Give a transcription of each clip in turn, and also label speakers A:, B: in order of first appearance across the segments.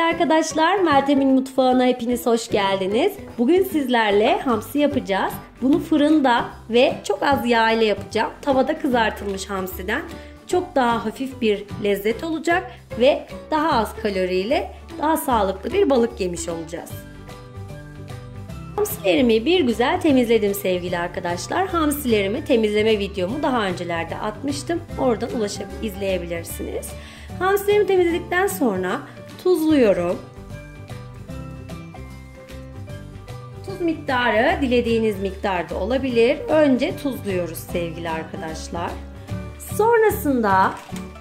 A: Arkadaşlar, Meltem'in mutfağına hepiniz hoş geldiniz. Bugün sizlerle hamsi yapacağız. Bunu fırında ve çok az yağ ile yapacağım. Tavada kızartılmış hamsiden çok daha hafif bir lezzet olacak ve daha az kaloriyle daha sağlıklı bir balık yemiş olacağız. Hamsilerimi bir güzel temizledim sevgili arkadaşlar. Hamsilerimi temizleme videomu daha öncelerde atmıştım. Oradan ulaşıp izleyebilirsiniz. Hamsilerimi temizledikten sonra tuzluyorum. Tuz miktarı dilediğiniz miktarda olabilir. Önce tuzluyoruz sevgili arkadaşlar. Sonrasında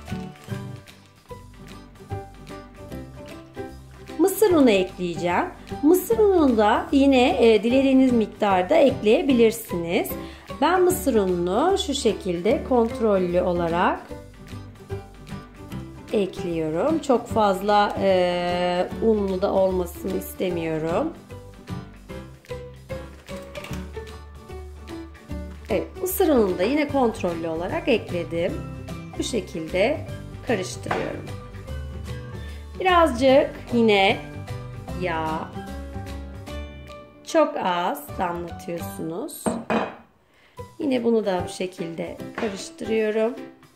A: mısır unu ekleyeceğim. Mısır ununu da yine dilediğiniz miktarda ekleyebilirsiniz. Ben mısır ununu şu şekilde kontrollü olarak ekliyorum. Çok fazla unlu da olmasını istemiyorum. Evet, mısır ununu da yine kontrollü olarak ekledim. Bu şekilde karıştırıyorum. Birazcık yine yağ. Çok az damlatıyorsunuz. Yine bunu da bu şekilde karıştırıyorum.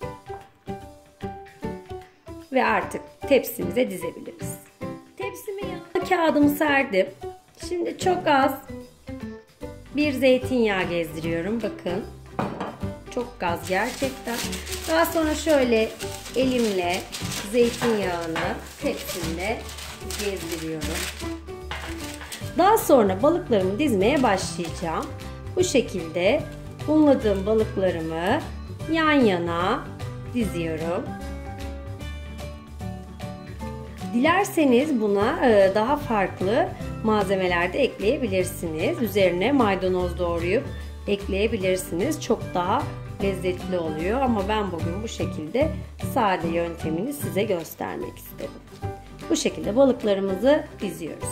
A: Ve artık tepsimize dizebiliriz. Tepsime yağlı kağıdımı serdim. Şimdi çok az bir zeytinyağı gezdiriyorum. Bakın. Çok az gerçekten. Daha sonra şöyle elimle zeytinyağını tepsimde gezdiriyorum. Daha sonra balıklarımı dizmeye başlayacağım. Bu şekilde unladığım balıklarımı yan yana diziyorum. Dilerseniz buna daha farklı malzemeler de ekleyebilirsiniz. Üzerine maydanoz doğrayıp ekleyebilirsiniz. Çok daha lezzetli oluyor ama ben bugün bu şekilde sade yöntemini size göstermek istedim. Bu şekilde balıklarımızı diziyoruz.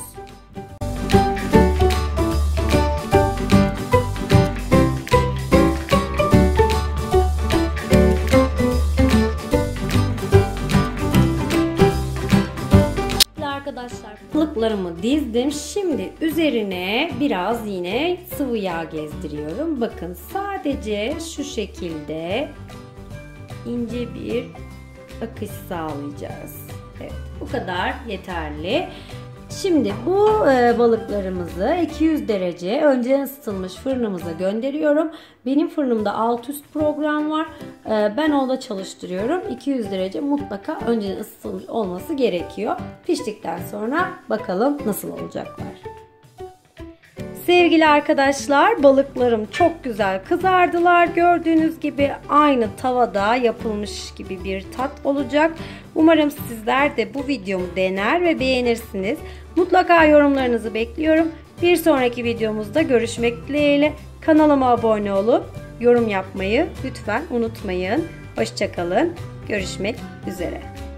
A: Arkadaşlar, balıklarımı dizdim. Şimdi üzerine biraz yine sıvı yağ gezdiriyorum. Bakın, sadece şu şekilde ince bir akış sağlayacağız. Evet, bu kadar yeterli. Şimdi bu balıklarımızı 200 derece önceden ısıtılmış fırınımıza gönderiyorum. Benim fırınımda alt üst program var. Ben orada çalıştırıyorum. 200 derece mutlaka önceden ısıtılmış olması gerekiyor. Piştikten sonra bakalım nasıl olacaklar. Sevgili arkadaşlar, balıklarım çok güzel kızardılar. Gördüğünüz gibi aynı tavada yapılmış gibi bir tat olacak. Umarım sizler de bu videomu dener ve beğenirsiniz. Mutlaka yorumlarınızı bekliyorum. Bir sonraki videomuzda görüşmek dileğiyle. Kanalıma abone olup yorum yapmayı lütfen unutmayın. Hoşça kalın. Görüşmek üzere.